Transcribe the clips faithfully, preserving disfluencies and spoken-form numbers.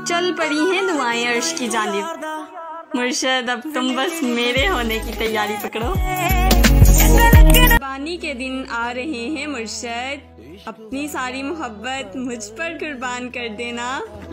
चल पड़ी हैं दुआएं अर्श की जानिब। मुर्शद अब तुम बस मेरे होने की तैयारी पकड़ो। कुर्बानी के दिन आ रहे हैं मुर्शद, अपनी सारी मोहब्बत मुझ पर कुर्बान कर देना।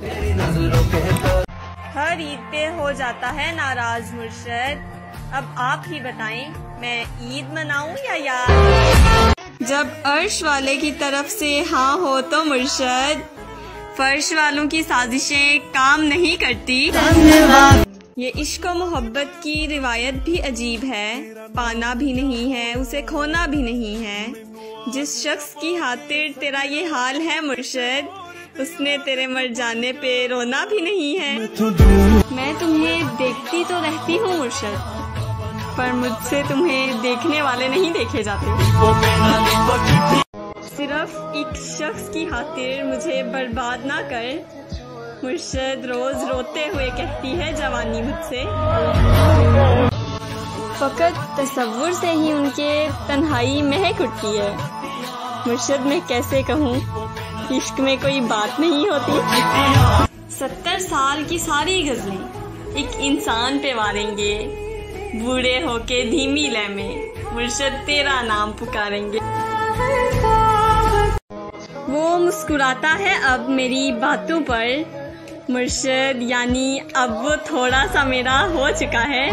हर ईद पे हो जाता है नाराज मुर्शद, अब आप ही बताएं मैं ईद मनाऊं या याद। जब अर्श वाले की तरफ से हाँ हो तो मुर्शद, फर्श वालों की साजिशें काम नहीं करती। ये इश्क और मोहब्बत की रिवायत भी अजीब है, पाना भी नहीं है उसे खोना भी नहीं है। जिस शख्स की खातिर तेरा ये हाल है मुर्शद, उसने तेरे मर जाने पे रोना भी नहीं है। मैं तुम्हें देखती तो रहती हूँ मुर्शद, पर मुझसे तुम्हें देखने वाले नहीं देखे जाते। सिर्फ एक शख्स की खातिर मुझे बर्बाद ना कर मुर्शद, रोज रोते हुए कहती है जवानी मुझसे। फकत तसव्वुर से ही उनके तन्हाई महक उठती है मुर्शद, मैं कैसे कहूँ इश्क में कोई बात नहीं होती। सत्तर साल की सारी गजलें एक इंसान पे वारेंगे, बूढ़े होके धीमी लय में मुर्शद तेरा नाम पुकारेंगे। वो मुस्कुराता है अब मेरी बातों पर मुर्शद, यानी अब वो थोड़ा सा मेरा हो चुका है।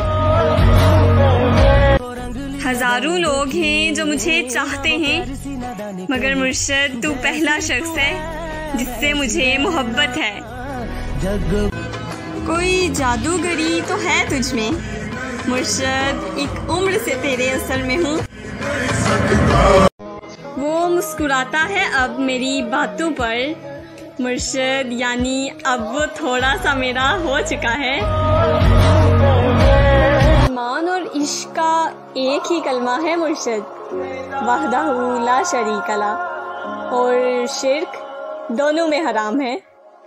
हजारों लोग हैं जो मुझे चाहते हैं, मगर मुर्शद तू पहला शख्स है जिससे मुझे मोहब्बत है। कोई जादूगरी तो है तुझ में मुर्शद, एक उम्र से तेरे असर में हूँ। वो मुस्कुराता है अब मेरी बातों पर मुर्शद, यानी अब वो थोड़ा सा मेरा हो चुका है। ईमान और इश्क का एक ही कलमा है मुर्शद, वहदहू ला शरीक ला, और शिर्क दोनों में हराम है।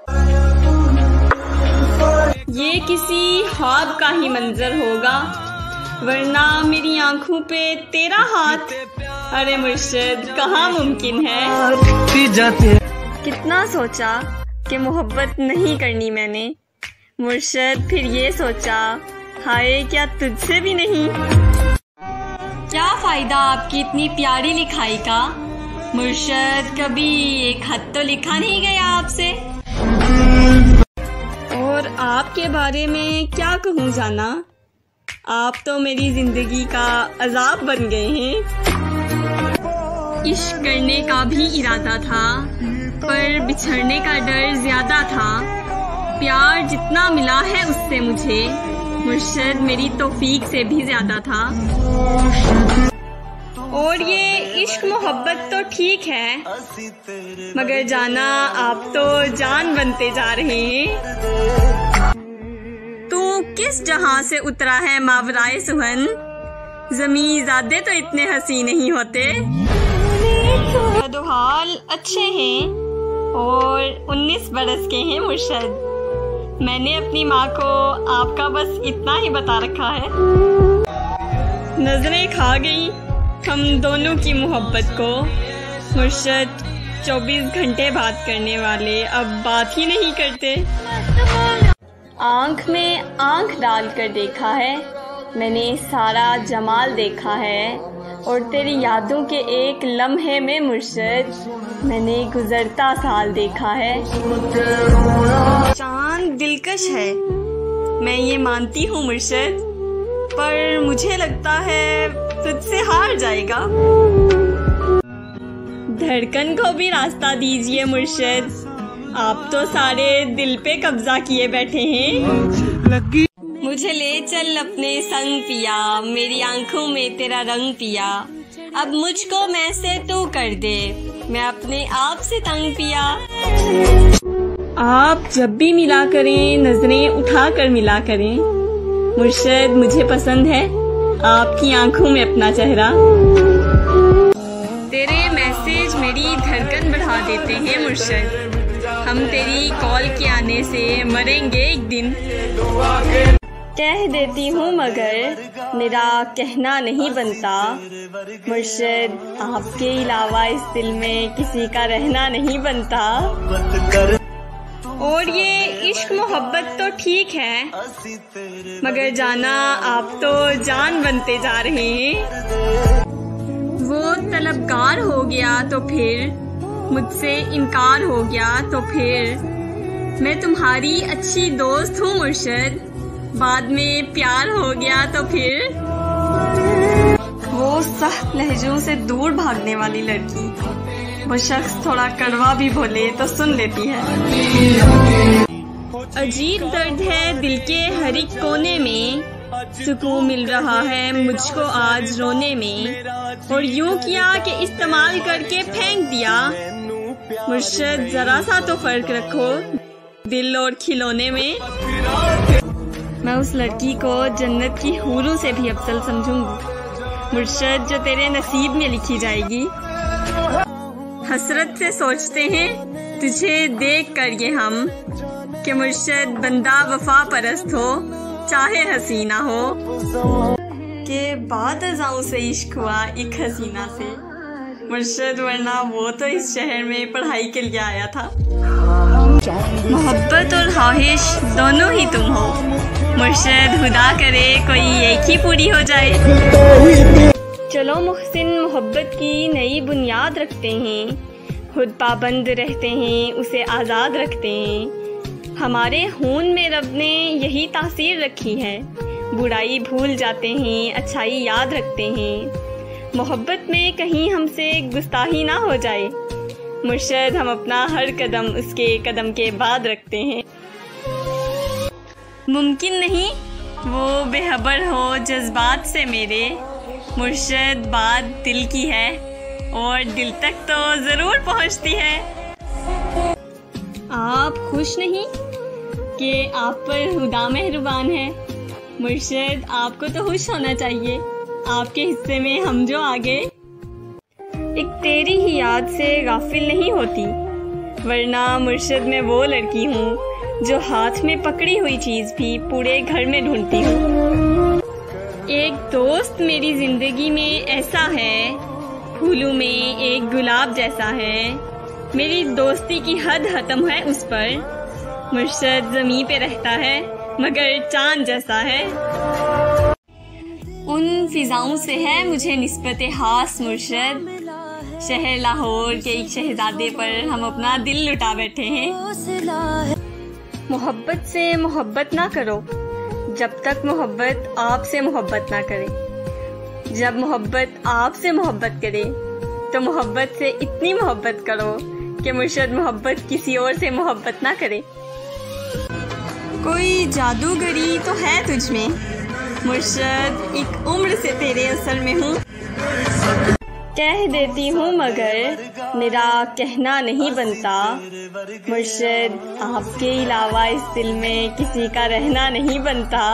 ये किसी ख्वाब का ही मंजर होगा, वरना मेरी आंखों पे तेरा हाथ अरे मुर्शद कहाँ मुमकिन है। कितना सोचा कि मोहब्बत नहीं करनी मैंने मुर्शद, फिर ये सोचा हाय क्या तुझसे भी नहीं। क्या फायदा आपकी इतनी प्यारी लिखाई का मुर्शद, कभी एक खत तो लिखा नहीं गया आपसे। और आपके बारे में क्या कहूँ जाना, आप तो मेरी जिंदगी का अजाब बन गए हैं। इश्क करने का भी इरादा था, पर बिछड़ने का डर ज्यादा था। प्यार जितना मिला है उससे मुझे मुर्शद, मेरी तौफीक से भी ज्यादा था। और ये इश्क मोहब्बत तो ठीक है, मगर जाना आप तो जान बनते जा रहे हैं। तू किस जहां से उतरा है मावराए सुहन, ज़मीं ज़ादे तो इतने हंसी नहीं होते। हाल अच्छे हैं और उन्नीस बरस के हैं मुर्शद, मैंने अपनी माँ को आपका बस इतना ही बता रखा है। नजरें खा गई हम दोनों की मोहब्बत को मुर्शद, चौबीस घंटे बात करने वाले अब बात ही नहीं करते। आंख में आंख डाल कर देखा है मैंने, सारा जमाल देखा है, और तेरी यादों के एक लम्हे में मुर्शद मैंने गुजरता साल देखा है। चांद दिलकश है मैं ये मानती हूँ मुर्शद, पर मुझे लगता है तुझसे हार जाएगा। धड़कन को भी रास्ता दीजिए मुर्शद, आप तो सारे दिल पे कब्जा किए बैठे हैं। मुझे ले चल अपने संग पिया, मेरी आंखों में तेरा रंग पिया, अब मुझको मैं से तू कर दे, मैं अपने आप से तंग पिया। आप जब भी मिला करें नजरें उठा कर मिला करें मुर्शद, मुझे पसंद है आपकी आंखों में अपना चेहरा। तेरे मैसेज मेरी धड़कन बढ़ा देते हैं मुर्शद, हम तेरी कॉल के आने से मरेंगे एक दिन। कह देती हूँ मगर मेरा कहना नहीं बनता मुर्शद, आपके अलावा इस दिल में किसी का रहना नहीं बनता। और ये इश्क मोहब्बत तो ठीक है, मगर जाना आप तो जान बनते जा रहे हैं। वो तलबगार हो गया तो फिर, मुझसे इनकार हो गया तो फिर, मैं तुम्हारी अच्छी दोस्त हूँ मुर्शद, बाद में प्यार हो गया तो फिर। वो सख्त लहजों से दूर भागने वाली लड़की, वो शख्स थोड़ा कड़वा भी बोले तो सुन लेती है। अजीब दर्द है दिल के हर एक कोने में, सुकून मिल रहा है मुझको आज रोने में, और यूं किया कि इस्तेमाल करके फेंक दिया। मुर्शद जरा सा तो फर्क रखो दिल और खिलौने में। मैं उस लड़की को जन्नत की हूरों से भी अफजल समझूंगी मुर्शद, जो तेरे नसीब में लिखी जाएगी। हसरत से सोचते हैं तुझे देख कर ये हम, कि मुर्शद बंदा वफा परस्त हो चाहे हसीना हो। के बाद अज़ाओं से इश्क हुआ एक हसीना से मुर्शद, वरना वो तो इस शहर में पढ़ाई के लिए आया था। मोहब्बत और ख्वाहिश दोनों ही तुम हो मुर्शद, खुदा करे कोई एक ही पूरी हो जाए। चलो मुहसिन मोहब्बत की नई बुनियाद रखते हैं, खुद पाबंद रहते हैं उसे आज़ाद रखते हैं। हमारे खून में रब ने यही तासीर रखी है, बुराई भूल जाते हैं अच्छाई याद रखते हैं। मोहब्बत में कहीं हमसे गुस्ताही ना हो जाए मुर्शद, हम अपना हर कदम उसके कदम के बाद रखते हैं। मुमकिन नहीं वो बेखबर हो जज्बात से मेरे मुर्शद, बात दिल की है और दिल तक तो ज़रूर पहुंचती है। आप खुश नहीं कि आप पर खुदा मेहरबान है मुर्शद, आपको तो खुश होना चाहिए, आपके हिस्से में हम जो आ गए। एक तेरी ही याद से गाफिल नहीं होती, वरना मुर्शद मैं वो लड़की हूँ जो हाथ में पकड़ी हुई चीज़ भी पूरे घर में ढूंढती हूँ। एक दोस्त मेरी जिंदगी में ऐसा है, फूलों में एक गुलाब जैसा है, मेरी दोस्ती की हद खत्म है उस पर। मुर्शद ज़मीं पे रहता है मगर चांद जैसा है। उन फिजाओं से है मुझे निस्बत खास मुर्शद, शहर लाहौर के एक शहजादे पर हम अपना दिल लुटा बैठे हैं। मोहब्बत से मोहब्बत ना करो जब तक मोहब्बत आपसे मोहब्बत ना करे। जब मोहब्बत आपसे मोहब्बत करे तो मोहब्बत से इतनी मोहब्बत करो कि मुर्शद मोहब्बत किसी और से मोहब्बत ना करे। कोई जादूगरी तो है तुझ में मुर्शद, एक उम्र से तेरे असर में हूँ। कह देती हूँ मगर मेरा कहना नहीं बनता मुर्शद, आपके अलावा इस दिल में किसी का रहना नहीं बनता।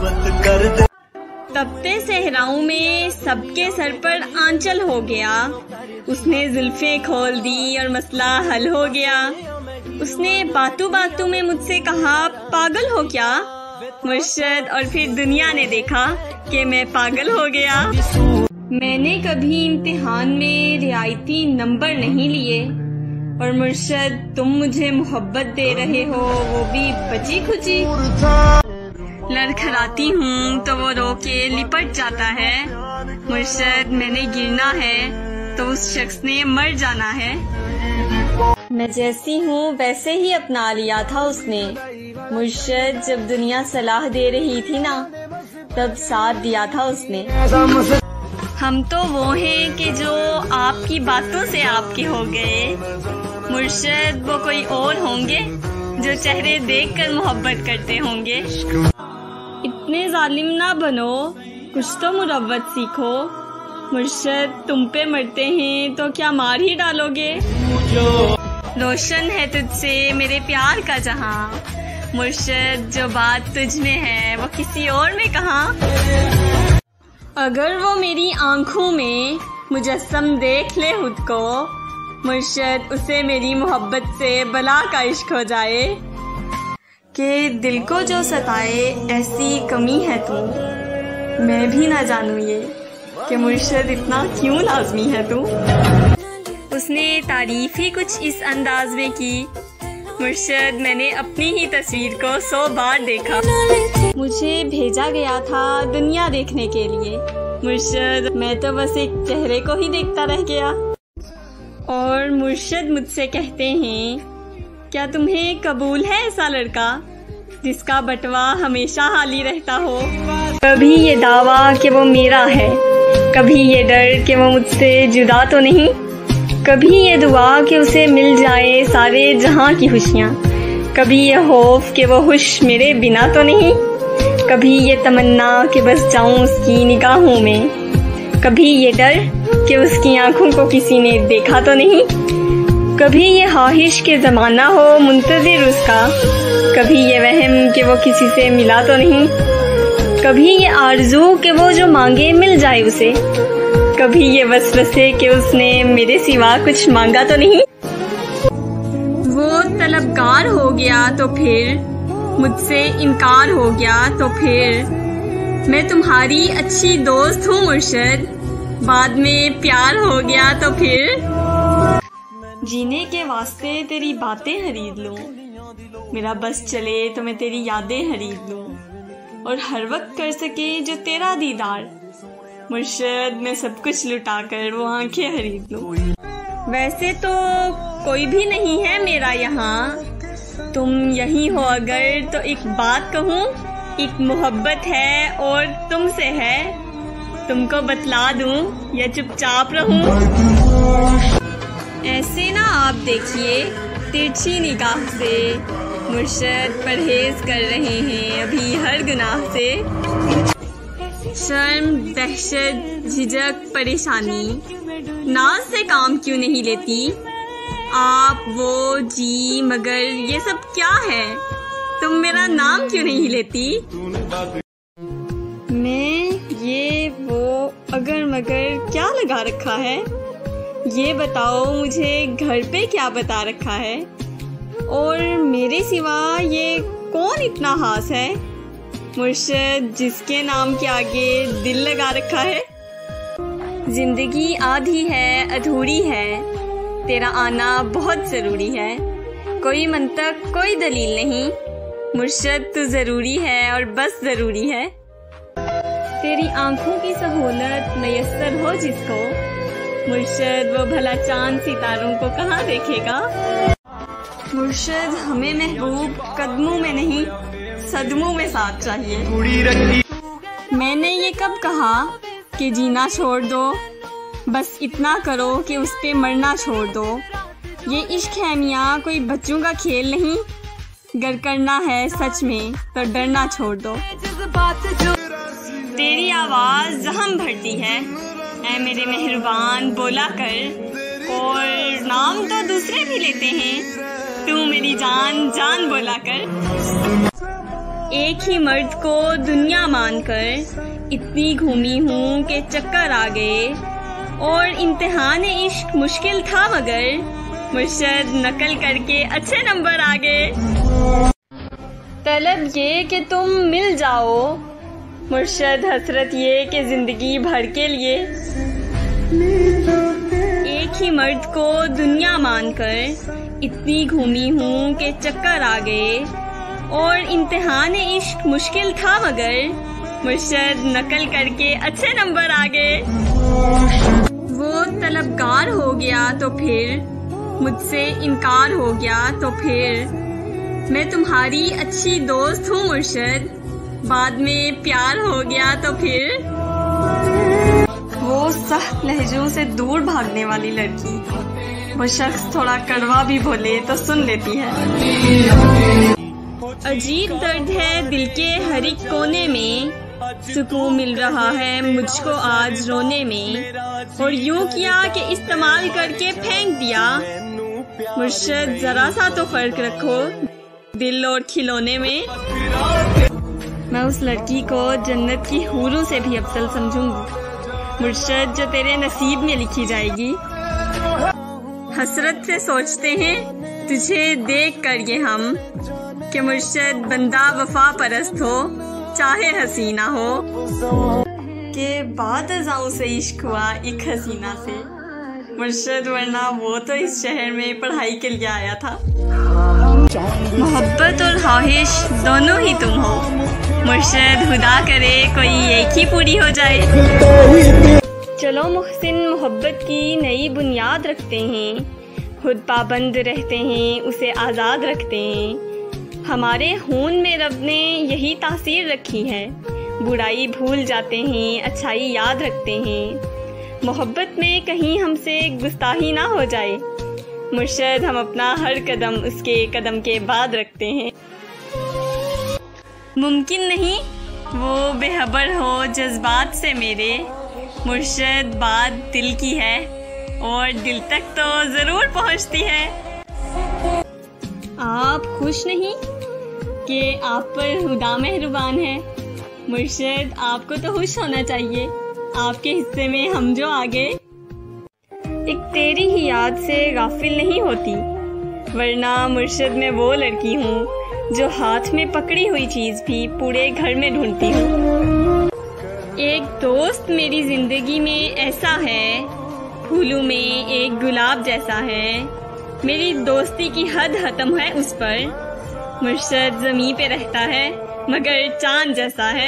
तपते सहराओं में सबके सर पर आंचल हो गया, उसने जुल्फें खोल दी और मसला हल हो गया। उसने बातों बातों में मुझसे कहा पागल हो क्या मुर्शद, और फिर दुनिया ने देखा कि मैं पागल हो गया। मैंने कभी इम्तिहान में रियायती नंबर नहीं लिए और मुर्शद तुम मुझे मोहब्बत दे रहे हो, वो भी बची खुची। लड़खड़ाती हूँ तो वो रो के लिपट जाता है मुर्शद, मैंने गिरना है तो उस शख्स ने मर जाना है। मैं जैसी हूँ वैसे ही अपना लिया था उसने मुर्शद, जब दुनिया सलाह दे रही थी ना तब साथ दिया था उसने। हम तो वो हैं कि जो आपकी बातों से आपके हो गए मुर्शद, वो कोई और होंगे जो चेहरे देखकर मोहब्बत करते होंगे। इतने जालिम ना बनो, कुछ तो मुरव्वत सीखो मुर्शद, तुम पे मरते हैं तो क्या मार ही डालोगे। रोशन है तुझसे मेरे प्यार का जहां मुर्शद, जो बात तुझ में है वो किसी और में कहाँ। अगर वो मेरी आंखों में मुजस्सम देख ले खुद को मुर्शद, उसे मेरी मोहब्बत से बला का इश्क हो जाए। कि दिल को जो सताए ऐसी कमी है तू, मैं भी ना जानूं ये कि मुर्शद इतना क्यों लाजमी है तू। उसने तारीफ ही कुछ इस अंदाज में की मुर्शद, मैंने अपनी ही तस्वीर को सौ बार देखा। मुझे भेजा गया था दुनिया देखने के लिए। मुर्शद, मैं तो बस एक चेहरे को ही देखता रह गया। और मुर्शद मुझसे कहते हैं, क्या तुम्हें कबूल है ऐसा लड़का जिसका बटवा हमेशा हाली रहता हो? कभी ये दावा कि वो मेरा है, कभी ये डर कि वो मुझसे जुदा तो नहीं, कभी ये दुआ कि उसे मिल जाए सारे जहां की खुशियाँ, कभी ये खौफ कि वो खुश मेरे बिना तो नहीं, कभी ये तमन्ना कि बस जाऊं उसकी निगाहों में, कभी ये डर कि उसकी आंखों को किसी ने देखा तो नहीं, कभी ये ख्वाहिश के ज़माना हो मुंतज़िर उसका, कभी ये वहम कि वो किसी से मिला तो नहीं, कभी ये आरज़ू कि वो जो मांगे मिल जाए उसे, कभी ये वसवसे कि उसने मेरे सिवा कुछ मांगा तो नहीं। वो तलबगार हो गया तो फिर, मुझसे इनकार हो गया तो फिर, मैं तुम्हारी अच्छी दोस्त हूँ मुर्शद, बाद में प्यार हो गया तो फिर। जीने के वास्ते तेरी बातें खरीद लूं, मेरा बस चले तो मैं तेरी यादें खरीद लूं, और हर वक्त कर सके जो तेरा दीदार, मुर्शद मैं सब कुछ लुटा कर वो आंखें खरीद लूं। वैसे तो कोई भी नहीं है मेरा यहाँ, तुम यहीं हो अगर तो एक बात कहूँ, एक मोहब्बत है और तुमसे है, तुमको बतला दूं या चुपचाप रहूं? ऐसे ना आप देखिए तिरछी निगाह से, मुर्शद परहेज कर रहे हैं अभी हर गुनाह से। शर्म, दहशत, झिझक, परेशानी, नाज से काम क्यों नहीं लेती आप? वो जी मगर ये सब क्या है? तुम मेरा नाम क्यों नहीं लेती? मैं ये वो अगर मगर क्या लगा रखा है? ये बताओ मुझे घर पे क्या बता रखा है? और मेरे सिवा ये कौन इतना खास है मुर्शद जिसके नाम के आगे दिल लगा रखा है? जिंदगी आधी है अधूरी है, तेरा आना बहुत जरूरी है, कोई मंतक कोई दलील नहीं, मुर्शद तू जरूरी है और बस जरूरी है। तेरी आंखों की सहूलत मयस्सर हो जिसको, मुर्शद वो भला चांद सितारों को कहाँ देखेगा? मुर्शद हमें महबूब कदमों में नहीं सदमों में साथ चाहिए। मैंने ये कब कहा कि जीना छोड़ दो, बस इतना करो कि उस पे मरना छोड़ दो। ये इश्क है मियाँ कोई बच्चों का खेल नहीं, गर करना है सच में तो डरना छोड़ दो। तेरी आवाज़ जहम भरती है ऐ मेरे मेहरबान बोला कर, और नाम तो दूसरे भी लेते हैं तू मेरी जान जान बोला कर। एक ही मर्द को दुनिया मानकर इतनी घूमी हूँ कि चक्कर आ गए, और इम्तिहान इश्क मुश्किल था मगर मुर्शद नकल करके अच्छे नंबर आ गए। तलब ये कि तुम मिल जाओ, मुर्शद हसरत ये कि जिंदगी भर के लिए। एक ही मर्द को दुनिया मानकर इतनी घूमी हूँ कि चक्कर आ गए, और इम्तिहान इश्क मुश्किल था मगर मुर्शद नकल करके अच्छे नंबर आ गए। वो तलबगार हो गया तो फिर, मुझसे इनकार हो गया तो फिर, मैं तुम्हारी अच्छी दोस्त हूँ मुर्शद, बाद में प्यार हो गया तो फिर। वो सख्त लहजों से दूर भागने वाली लड़की, वो शख्स थोड़ा कड़वा भी बोले तो सुन लेती है। अजीब दर्द है दिल के हर एक कोने में, सुकून मिल रहा है मुझको आज रोने में, और यूं किया कि इस्तेमाल करके फेंक दिया। मुर्शद जरा सा तो फर्क रखो दिल और खिलौने में। मैं उस लड़की को जन्नत की हूरों से भी अफजल समझूंगी मुर्शद, जो तेरे नसीब में लिखी जाएगी। हसरत से सोचते हैं तुझे देख कर ये हम, कि मुर्शद बंदा वफा परस्त हो चाहे हसीना हो, के बाद अज़ाओं से इश्क हुआ एक हसीना से मुर्शद, वरना वो तो इस शहर में पढ़ाई के लिए आया था। मोहब्बत और ख्वाहिश दोनों ही तुम हो मुर्शद, खुदा करे कोई एक ही पूरी हो जाए। चलो मुहसिन, मोहब्बत की नई बुनियाद रखते हैं, खुद पाबंद रहते हैं, उसे आज़ाद रखते हैं। हमारे खून में रब ने यही तासीर रखी है, बुराई भूल जाते हैं, अच्छाई याद रखते हैं। मोहब्बत में कहीं हमसे गुस्ताही ना हो जाए मुर्शद, हम अपना हर कदम उसके कदम के बाद रखते हैं। मुमकिन नहीं वो बेखबर हो जज्बात से मेरे, मुर्शद बात दिल की है और दिल तक तो ज़रूर पहुंचती है। आप खुश नहीं कि आप पर खुदा मेहरबान है मुर्शद, आपको तो खुश होना चाहिए, आपके हिस्से में हम जो आ गए। एक तेरी ही याद से गाफिल नहीं होती, वरना मुर्शद मैं वो लड़की हूँ जो हाथ में पकड़ी हुई चीज़ भी पूरे घर में ढूंढती हूँ। एक दोस्त मेरी जिंदगी में ऐसा है, फूलों में एक गुलाब जैसा है, मेरी दोस्ती की हद खत्म है उस पर। मुर्शद ज़मीं पे रहता है मगर चांद जैसा है।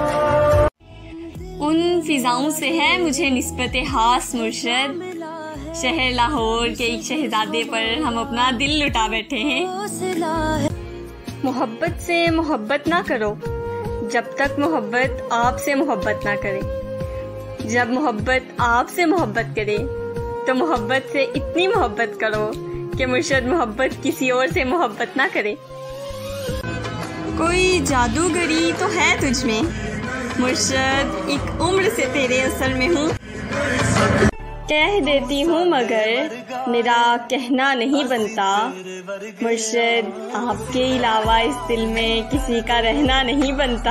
उन फिजाओं से है मुझे निस्बत खास मुर्शद, शहर लाहौर के एक शहजादे पर हम अपना दिल लुटा बैठे हैं। मोहब्बत से मोहब्बत ना करो जब तक मोहब्बत आपसे मोहब्बत ना करे। जब मोहब्बत आपसे मोहब्बत करे तो मोहब्बत से इतनी मोहब्बत करो कि मुर्शद मोहब्बत किसी और से मोहब्बत ना करे। कोई जादूगरी तो है तुझ में मुर्शद, एक उम्र से तेरे असर में हूँ। कह देती हूँ मगर मेरा कहना नहीं बनता मुर्शद, आपके अलावा इस दिल में किसी का रहना नहीं बनता।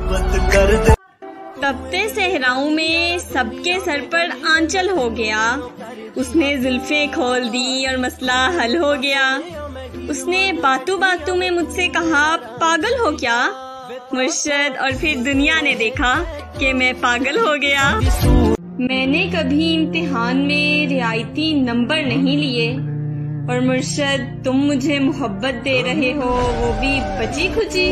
तपते सहराओं में सबके सर पर आंचल हो गया, उसने जुल्फें खोल दी और मसला हल हो गया। उसने बातों बातों में मुझसे कहा पागल हो क्या मुर्शद, और फिर दुनिया ने देखा कि मैं पागल हो गया। मैंने कभी इम्तिहान में रियायती नंबर नहीं लिए और मुर्शद तुम मुझे मोहब्बत दे रहे हो, वो भी बची खुची।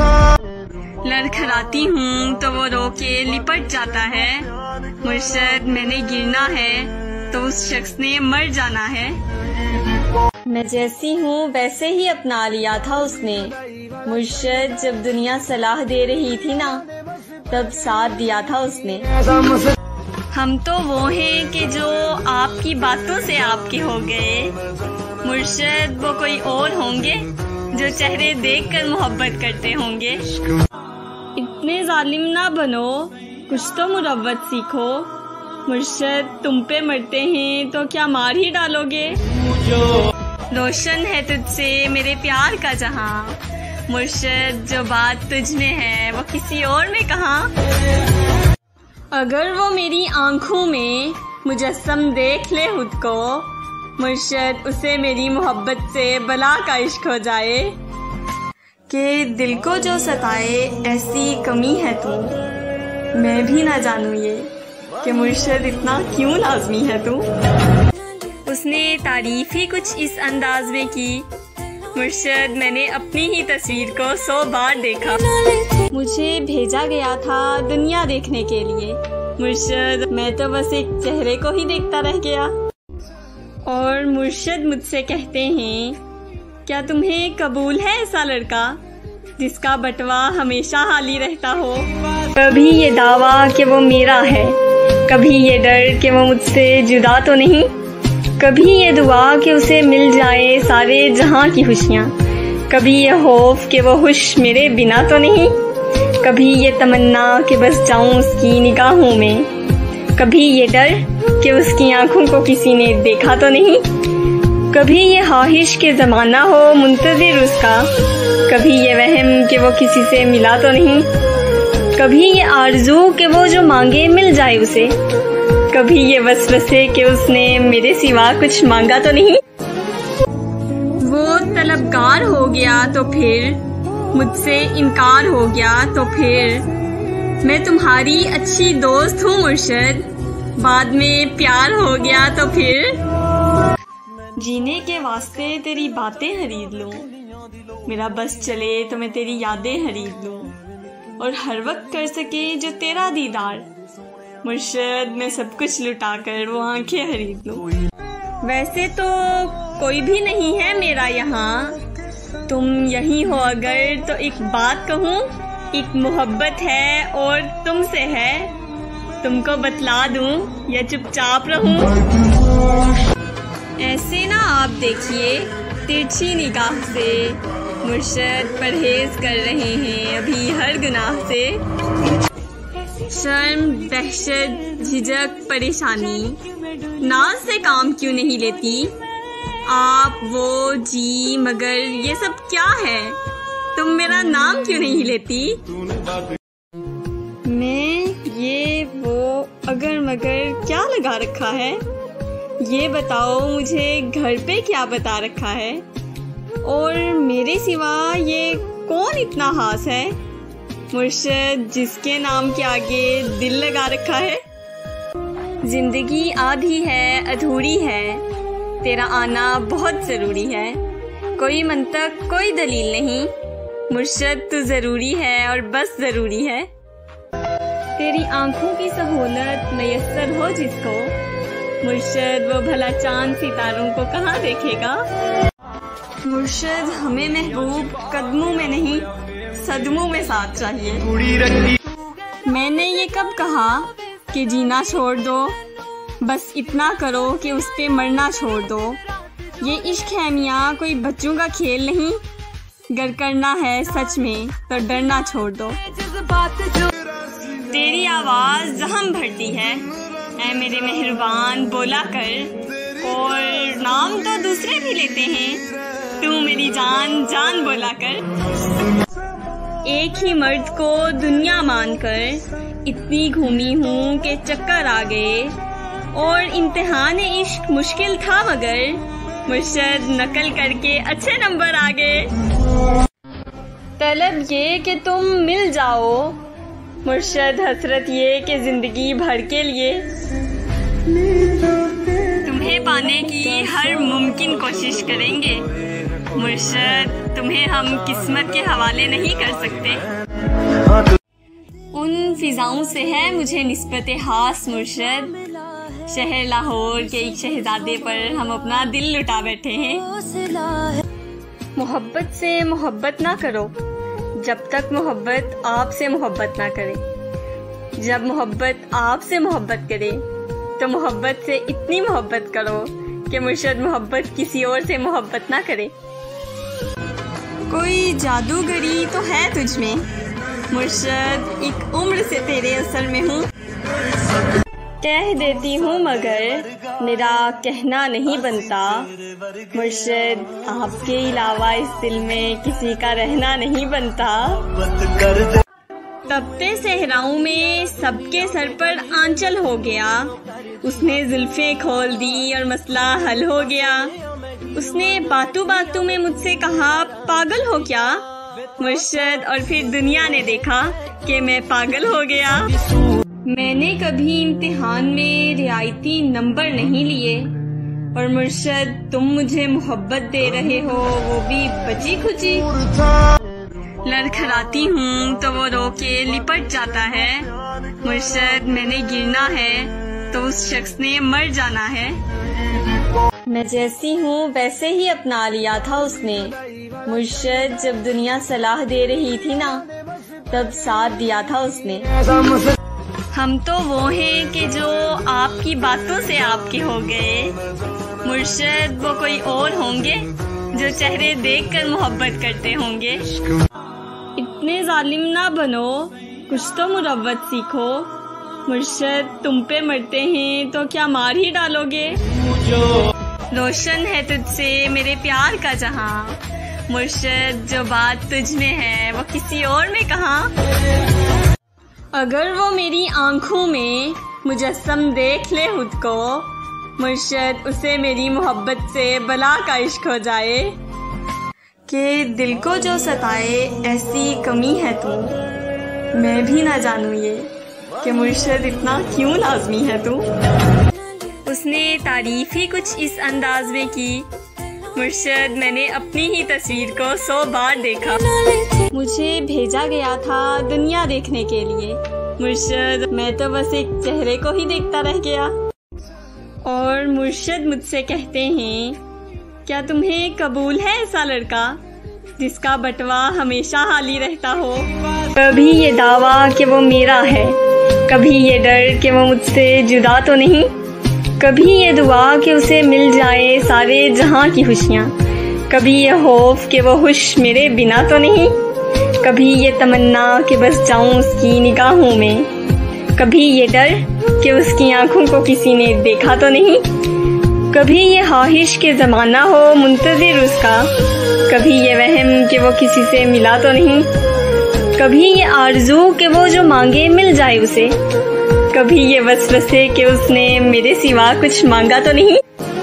लड़खड़ाती हूँ तो वो रो के लिपट जाता है मुर्शद, मैंने गिरना है तो उस शख्स ने मर जाना है। मैं जैसी हूँ वैसे ही अपना लिया था उसने मुर्शद, जब दुनिया सलाह दे रही थी ना तब साथ दिया था उसने। हम तो वो हैं कि जो आपकी बातों से आपके हो गए मुर्शद, वो कोई और होंगे जो चेहरे देखकर मोहब्बत करते होंगे। इतने जालिम ना बनो, कुछ तो मुरव्वत सीखो मुर्शद, तुम पे मरते हैं तो क्या मार ही डालोगे। रोशन है तुझसे मेरे प्यार का जहां मुर्शद, जो बात तुझ में है वो किसी और में कहाँ। अगर वो मेरी आंखों में मुजस्सम देख ले खुद को मुर्शद, उसे मेरी मोहब्बत से बला का इश्क हो जाए। कि दिल को जो सताए ऐसी कमी है तू, मैं भी ना जानूं ये कि मुर्शद इतना क्यों लाजमी है तू। उसने तारीफ ही कुछ इस अंदाज में की मुर्शद, मैंने अपनी ही तस्वीर को सौ बार देखा। मुझे भेजा गया था दुनिया देखने के लिए मुर्शद, मैं तो बस एक चेहरे को ही देखता रह गया। और मुर्शद मुझसे कहते हैं, क्या तुम्हें कबूल है ऐसा लड़का जिसका बटवा हमेशा खाली रहता हो। कभी ये दावा कि वो मेरा है, कभी ये डर कि वो मुझसे जुदा तो नहीं, कभी ये दुआ कि उसे मिल जाए सारे जहां की खुशियाँ, कभी ये खौफ कि वो खुश मेरे बिना तो नहीं, कभी ये तमन्ना कि बस जाऊं उसकी निगाहों में, कभी ये डर कि उसकी आंखों को किसी ने देखा तो नहीं, कभी ये ख्वाहिश के ज़माना हो मुंतज़िर उसका, कभी ये वहम कि वो किसी से मिला तो नहीं, कभी ये आरज़ू कि वो जो मांगे मिल जाए उसे, कभी ये वसवसे कि उसने मेरे सिवा कुछ मांगा तो नहीं। वो तलबगार हो गया तो फिर, मुझसे इनकार हो गया तो फिर, मैं तुम्हारी अच्छी दोस्त हूँ मुर्शद, बाद में प्यार हो गया तो फिर। जीने के वास्ते तेरी बातें खरीद लूं, मेरा बस चले तो मैं तेरी यादें खरीद लूं और हर वक्त कर सके जो तेरा दीदार। मुर्शद मैं सब कुछ लुटा कर वो आंखें खरीद लूं। वैसे तो कोई भी नहीं है मेरा यहाँ, तुम यही हो अगर तो एक बात कहूँ, एक मोहब्बत है और तुमसे है, तुमको बतला दूं या चुपचाप रहूं। ऐसे ना आप देखिए तिरछी निगाह से, मुर्शद परहेज कर रहे हैं अभी हर गुनाह से। शर्म, दहशत, झिझक, परेशानी, नाज से काम क्यों नहीं लेती आप? वो जी मगर ये सब क्या है? तुम मेरा नाम क्यों नहीं लेती? मैं ये वो अगर मगर क्या लगा रखा है? ये बताओ मुझे घर पे क्या बता रखा है? और मेरे सिवा ये कौन इतना खास है मुर्शद जिसके नाम के आगे दिल लगा रखा है? जिंदगी आधी है अधूरी है, तेरा आना बहुत जरूरी है, कोई मंतक कोई दलील नहीं, मुर्शद तू जरूरी है और बस जरूरी है। तेरी आंखों की सहूलत मयस्सर हो जिसको, मुर्शद वो भला चांद सितारों को कहाँ देखेगा? मुर्शद हमें महबूब कदमों में नहीं सदमों में साथ चाहिए। मैंने ये कब कहा कि जीना छोड़ दो, बस इतना करो कि उस पे मरना छोड़ दो। ये इश्क है मियाँ कोई बच्चों का खेल नहीं, गर करना है सच में तो डरना छोड़ दो। तेरी आवाज़ जहम भरती है ऐ मेरे मेहरबान बोला कर, और नाम तो दूसरे भी लेते हैं तू मेरी जान जान बोला कर। एक ही मर्द को दुनिया मानकर इतनी घूमी हूँ कि चक्कर आ गए, और इम्तिहान इश्क मुश्किल था मगर मुर्शद नकल करके अच्छे नंबर आ गए। तलब ये कि तुम मिल जाओ, मुर्शद हसरत ये कि जिंदगी भर के लिए तुम्हें पाने की हर मुमकिन कोशिश करेंगे। मुर्शद तुम्हें हम किस्मत के हवाले नहीं कर सकते। उन फिजाओं से है मुझे निस्बत हास मुर्शद, शहर लाहौर के एक शहजादे पर हम अपना दिल लुटा बैठे हैं। मोहब्बत से मोहब्बत ना करो जब तक मोहब्बत आपसे मोहब्बत ना करे। जब मोहब्बत आपसे मोहब्बत करे तो मोहब्बत से इतनी मोहब्बत करो कि मुर्शद मोहब्बत किसी और से मोहब्बत ना करे। कोई जादूगरी तो है तुझ में मुर्शद, एक उम्र से तेरे असर में हूँ। कह देती हूँ मगर मेरा कहना नहीं बनता, मुर्शद आपके अलावा इस दिल में किसी का रहना नहीं बनता। तपते सहराओं में सबके सर पर आंचल हो गया, उसने जुल्फें खोल दी और मसला हल हो गया। उसने बातों बातों में मुझसे कहा पागल हो क्या मुर्शद, और फिर दुनिया ने देखा कि मैं पागल हो गया। मैंने कभी इम्तिहान में रियायती नंबर नहीं लिए, और मुर्शद तुम मुझे मोहब्बत दे रहे हो वो भी बची खुची। लड़खड़ाती हूँ तो वो रो के लिपट जाता है, मुर्शद मैंने गिरना है तो उस शख्स ने मर जाना है। मैं जैसी हूँ वैसे ही अपना लिया था उसने, मुर्शद जब दुनिया सलाह दे रही थी ना तब साथ दिया था उसने। हम तो वो हैं कि जो आपकी बातों से आपके हो गए, मुर्शद वो कोई और होंगे जो चेहरे देखकर मोहब्बत करते होंगे। इतने जालिम ना बनो, कुछ तो मुरव्वत सीखो, मुर्शद तुम पे मरते हैं तो क्या मार ही डालोगे। रोशन है तुझसे मेरे प्यार का जहां, मुर्शद जो बात तुझ में है वो किसी और में कहाँ। अगर वो मेरी आंखों में मुजस्सम देख ले खुद को, मुर्शद उसे मेरी मोहब्बत से बला का इश्क हो जाए। कि दिल को जो सताए ऐसी कमी है तू, मैं भी ना जानूं ये कि मुर्शद इतना क्यों लाजमी है तू। उसने तारीफ ही कुछ इस अंदाज में की मुर्शद, मैंने अपनी ही तस्वीर को सौ बार देखा। मुझे भेजा गया था दुनिया देखने के लिए। मुर्शद, मैं तो बस एक चेहरे को ही देखता रह गया। और मुर्शद मुझसे कहते हैं, क्या तुम्हें कबूल है ऐसा लड़का जिसका बटवा हमेशा खाली रहता हो? कभी ये दावा कि वो मेरा है, कभी ये डर कि वो मुझसे जुदा तो नहीं, कभी ये दुआ कि उसे मिल जाए सारे जहां की खुशियाँ, कभी ये खौफ कि वो खुश मेरे बिना तो नहीं, कभी ये तमन्ना कि बस जाऊं उसकी निगाहों में, कभी ये डर कि उसकी आंखों को किसी ने देखा तो नहीं, कभी ये ख्वाहिश के ज़माना हो मुंतज़िर उसका, कभी ये वहम कि वो किसी से मिला तो नहीं, कभी ये आरज़ू कि वो जो मांगे मिल जाए उसे, कभी ये वसवसे कि उसने मेरे सिवा कुछ मांगा तो नहीं।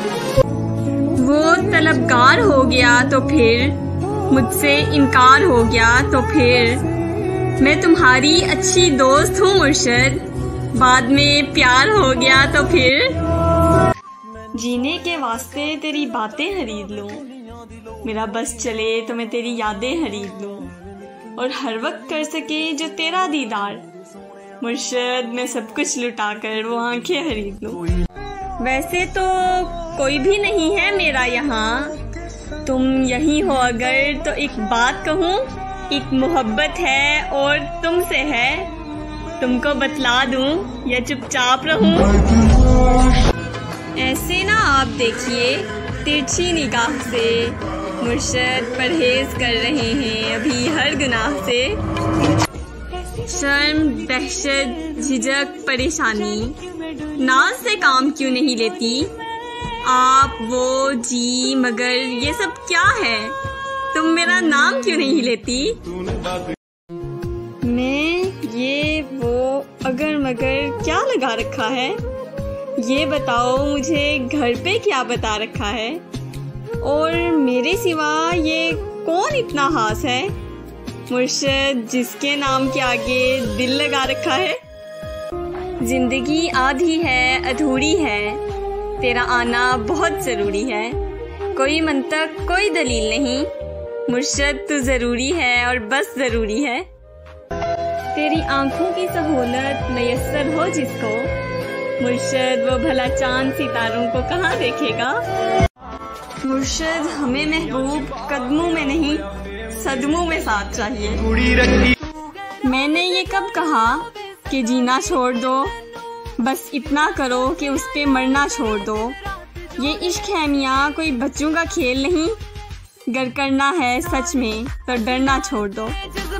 वो तलबगार हो गया तो फिर, मुझसे इनकार हो गया तो फिर, मैं तुम्हारी अच्छी दोस्त हूँ मुर्शद, बाद में प्यार हो गया तो फिर। जीने के वास्ते तेरी बातें खरीद लूं, मेरा बस चले तो मैं तेरी यादें खरीद लूं, और हर वक्त कर सके जो तेरा दीदार, मुर्शद मैं सब कुछ लुटा कर वो आंखें खरीद लूं। वैसे तो कोई भी नहीं है मेरा यहाँ, तुम यहीं हो अगर तो एक बात कहूँ, एक मोहब्बत है और तुमसे है, तुमको बतला दूं या चुपचाप रहूं? ऐसे ना आप देखिए तिरछी निगाह से, मुर्शद परहेज कर रहे हैं अभी हर गुनाह से। शर्म, दहशत, झिझक, परेशानी, नाज से काम क्यों नहीं लेती आप? वो जी मगर ये सब क्या है? तुम मेरा नाम क्यों नहीं लेती? मैं ये वो अगर मगर क्या लगा रखा है? ये बताओ मुझे घर पे क्या बता रखा है? और मेरे सिवा ये कौन इतना खास है मुर्शद जिसके नाम के आगे दिल लगा रखा है? जिंदगी आधी है अधूरी है, तेरा आना बहुत ज़रूरी है, कोई मंतक कोई दलील नहीं, मुर्शद तू ज़रूरी है और बस ज़रूरी है। तेरी आंखों की सहूलत मयस्सर हो जिसको, मुर्शद वो भला चांद सितारों को कहाँ देखेगा? मुर्शद हमें महबूब कदमों में नहीं सदमों में साथ चाहिए। मैंने ये कब कहा कि जीना छोड़ दो, बस इतना करो कि उस पे मरना छोड़ दो। ये इश्क है मियाँ कोई बच्चों का खेल नहीं, गर करना है सच में तो डरना छोड़ दो।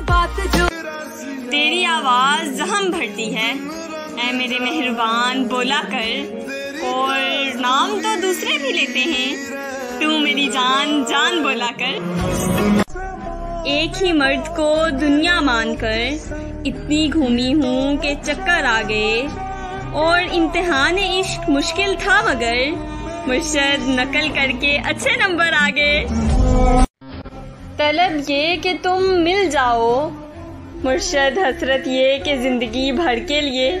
तेरी आवाज़ जहम भरती है ऐ मेरे मेहरबान बोला कर, और नाम तो दूसरे भी लेते हैं तू मेरी जान जान बोला कर। एक ही मर्द को दुनिया मानकर इतनी घूमी हूँ कि चक्कर आ गए, और इम्तिहान इश्क मुश्किल था मगर मुर्शद नकल करके अच्छे नंबर आ गए। तलब ये कि तुम मिल जाओ, मुर्शद हसरत ये कि जिंदगी भर के लिए।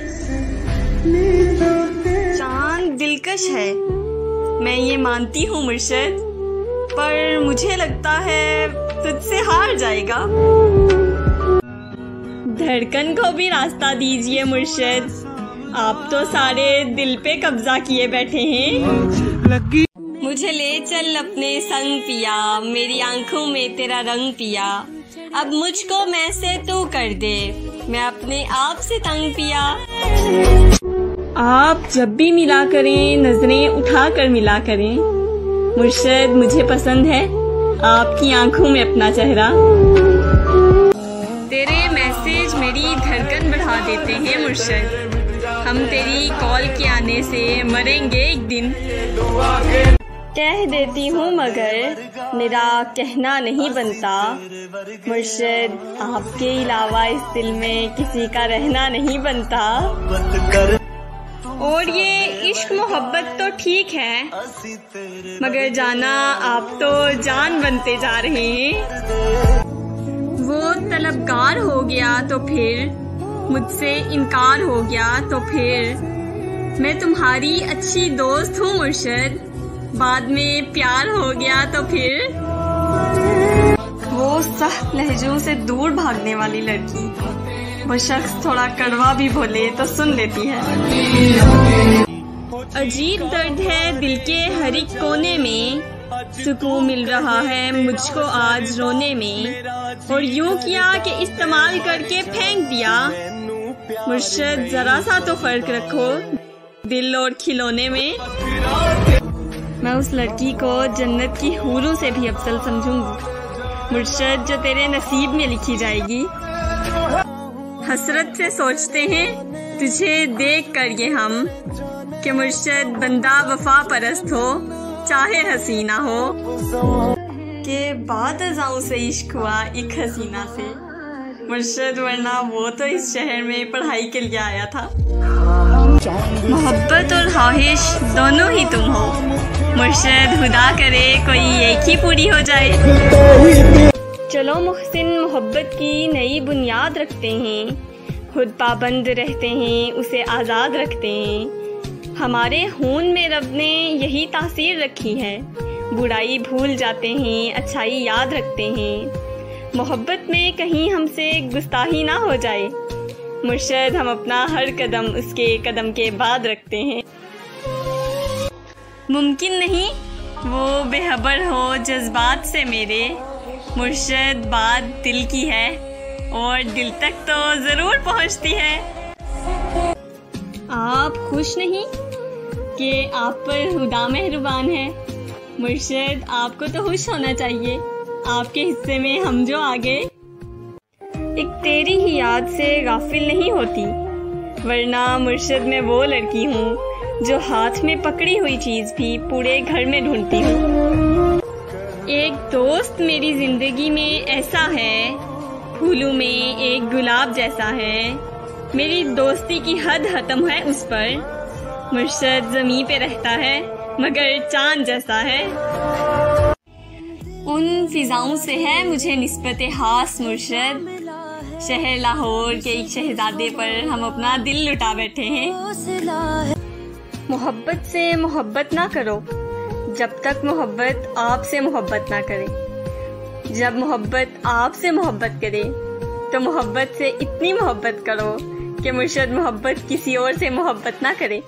चांद दिलकश है मैं ये मानती हूँ मुर्शद, पर मुझे लगता है तुझसे हार जाएगा। धड़कन को भी रास्ता दीजिए मुर्शद, आप तो सारे दिल पे कब्जा किए बैठे हैं। मुझे ले चल अपने संग पिया, मेरी आंखों में तेरा रंग पिया, अब मुझको मैं से तू कर दे, मैं अपने आप से तंग पिया। आप जब भी मिला करें नजरें उठा कर मिला करें, मुर्शद मुझे पसंद है आपकी आंखों में अपना चेहरा। तेरे मैसेज मेरी धड़कन बढ़ा देते हैं मुर्शद, हम तेरी कॉल के आने से मरेंगे एक दिन। कह देती हूँ मगर मेरा कहना नहीं बनता, मुर्शद आपके अलावा इस दिल में किसी का रहना नहीं बनता। और ये इश्क मोहब्बत तो ठीक है, मगर जाना आप तो जान बनते जा रहे हैं। वो तलबगार हो गया तो फिर, मुझसे इनकार हो गया तो फिर, मैं तुम्हारी अच्छी दोस्त हूँ मुर्शद, बाद में प्यार हो गया तो फिर? वो सख्त लहजों से दूर भागने वाली लड़की, वो शख्स थोड़ा कड़वा भी बोले तो सुन लेती है। अजीब दर्द है दिल के हर एक कोने में, सुकून मिल रहा है मुझको आज रोने में, और यूं किया कि इस्तेमाल करके फेंक दिया। मुर्शद जरा सा तो फर्क रखो दिल और खिलौने में। मैं उस लड़की को जन्नत की हूरों से भी अफजल समझूंगी, मुर्शद जो तेरे नसीब में लिखी जाएगी। हसरत से सोचते हैं तुझे देख कर ये हम, कि मुर्शद बंदा वफा परस्त हो चाहे हसीना हो, के बाद अज़ाओं से इश्क हुआ एक हसीना से। मुर्शद वरना वो तो इस शहर में पढ़ाई के लिए आया था। मोहब्बत और ख्वाहिश दोनों ही तुम हो, मुर्शद खुदा करे कोई एक ही पूरी हो जाए। चलो मुहसिन मोहब्बत की नई बुनियाद रखते हैं, खुद पाबंद रहते हैं उसे आज़ाद रखते हैं। हमारे खून में रब ने यही तासीर रखी है, बुराई भूल जाते हैं अच्छाई याद रखते हैं। मोहब्बत में कहीं हमसे गुस्ताही ना हो जाए, मुर्शद हम अपना हर कदम उसके कदम के बाद रखते हैं। मुमकिन नहीं वो बेखबर हो जज्बात से मेरे, मुर्शद बात दिल की है और दिल तक तो ज़रूर पहुंचती है। आप खुश नहीं कि आप पर खुदा मेहरबान है, मुर्शद आपको तो खुश होना चाहिए, आपके हिस्से में हम जो आ गए। एक तेरी ही याद से गाफिल नहीं होती, वरना मुर्शद मैं वो लड़की हूँ जो हाथ में पकड़ी हुई चीज़ भी पूरे घर में ढूंढती हूँ। एक दोस्त मेरी जिंदगी में ऐसा है, फूलों में एक गुलाब जैसा है, मेरी दोस्ती की हद खत्म है उस पर। मुर्शद ज़मीं पे रहता है मगर चांद जैसा है। उन फिजाओं से है मुझे निस्बत खास मुर्शद, शहर लाहौर के एक शहजादे पर हम अपना दिल लुटा बैठे हैं। मोहब्बत से मोहब्बत ना करो जब तक मोहब्बत आपसे मोहब्बत ना करे। जब मोहब्बत आपसे मोहब्बत करे तो मोहब्बत से इतनी मोहब्बत करो कि मुर्शद मोहब्बत किसी और से मोहब्बत ना करे।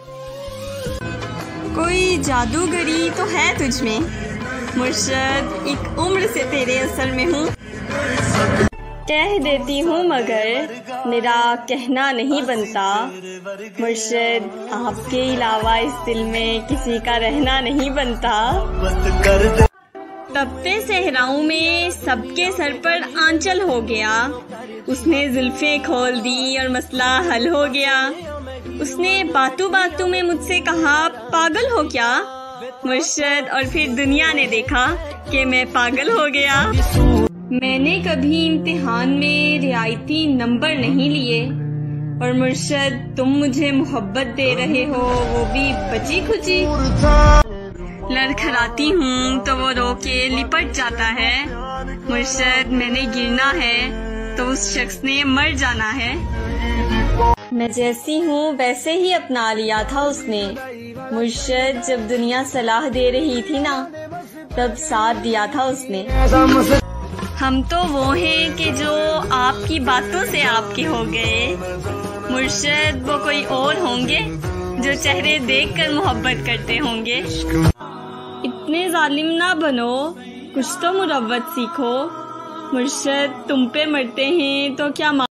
कोई जादूगरी तो है तुझ में मुर्शद, एक उम्र से तेरे असर में हूँ। कह देती हूँ मगर मेरा कहना नहीं बनता, मुर्शद आपके अलावा इस दिल में किसी का रहना नहीं बनता। तपते सहराओं में सबके सर पर आंचल हो गया, उसने जुल्फे खोल दी और मसला हल हो गया। उसने बातों बातों में मुझसे कहा पागल हो क्या मुर्शद, और फिर दुनिया ने देखा कि मैं पागल हो गया। मैंने कभी इम्तिहान में रियायती नंबर नहीं लिए, और मुर्शद तुम मुझे मोहब्बत दे रहे हो वो भी बची खुची। लड़खड़ाती हूँ तो वो रो के लिपट जाता है, मुर्शद मैंने गिरना है तो उस शख्स ने मर जाना है। मैं जैसी हूँ वैसे ही अपना लिया था उसने, मुर्शद जब दुनिया सलाह दे रही थी ना तब साथ दिया था उसने। हम तो वो हैं कि जो आपकी बातों से आपके हो गए, मुर्शद वो कोई और होंगे जो चेहरे देखकर मोहब्बत करते होंगे। इतने जालिम ना बनो, कुछ तो मुरव्वत सीखो, मुर्शद तुम पे मरते हैं तो क्या